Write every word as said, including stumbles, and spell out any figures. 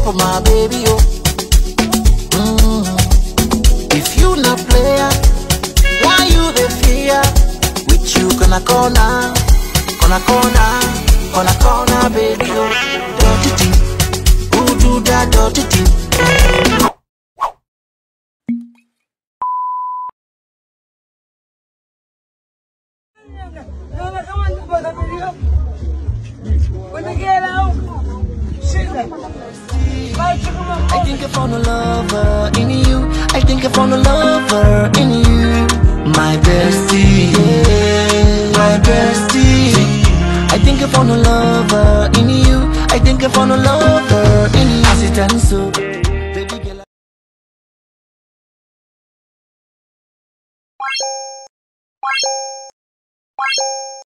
for my baby, oh. Mm. If you not player, why you the fear? With you gonna corner, gonna corner, gonna corner, baby, oh. Dirty thing, who do that dirty thing? When they get out, shit. I think I found a lover in you. I think I found a lover in you. My bestie, yeah, my bestie. I think I found a lover in you. I think I found a lover in you. As it and so, baby girl.